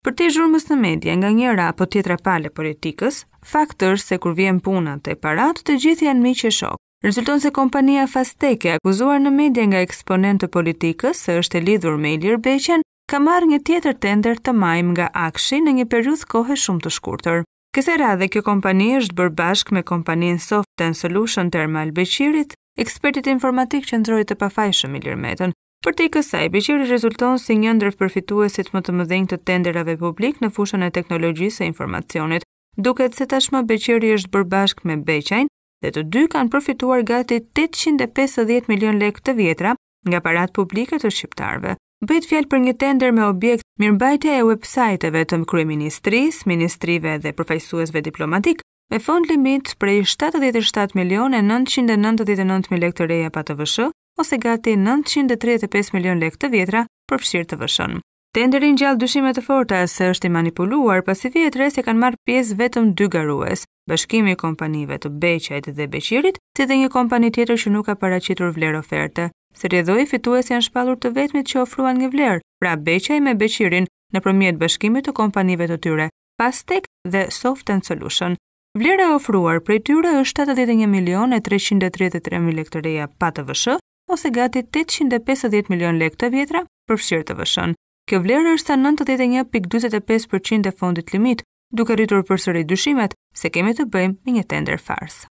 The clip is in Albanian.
Për te zhurmës në media nga njëra apo tjetra pale politikës, fakti është se kur vjen puna te parat, të gjithë janë miq e shok. Rezulton se kompania Fasteke, akuzuar në media nga eksponent të politikës se është e lidhur me Ilir Beqen, ka marrë një tjetër tender të majm nga Akshi në një periudhë kohe shumë të shkurtër. Kësaj radhe kjo kompani është bërë bashkë me kompaninë Soft Solution Thermal Beqirit, ekspertit informatik qendror të pafajshëm Ilir Metën. Për te kësaj, Beqiri rezulton si një ndër përfituesit më të mëdhenj të tenderave publik në fushën e teknologjisë e informacionit. Duket se tashmë Beqiri është bërë bashkë me Beqajn dhe të dy kanë përfituar gati 850 milion lekë të vjetra nga parat publike të shqiptarëve. Bëhet fjalë për një tender me objekt mirëmbajtja e websajteve të kryeministrisë, ministrive dhe përfaqësuesve diplomatik, me fond limit prej 77.999.000 lekë të reja pa TVSH ose gati 935 milion lekë të vjetra përfshirë TVSH-n. Tenderi ngjall dyshime të forta se është i manipuluar, pasi vjetres e kanë marrë pjesë vetëm 2 garues, bashkimi i kompanive të Beqajt dhe Beqirit, si dhe një kompani tjetër që nuk ka paraqitur vlerë oferte. Se rrjedhoi fitues janë shpallur të vetmit që ofruan një vlerë, pra Beqaj me Beqirin nëpërmjet bashkimit të kompanive të tyre, Fastec dhe Soft Solution. Vlera e ofruar prej tyre është 81.333.000 lekë të reja pa TVSH ose gati 850 milion lekë të vjetra përfshirë TVSH-n. Kjo vlerë është sa 91.45% e fondit limit, duke rritur përsëri dyshimet se kemi të bëjmë me një tender fars.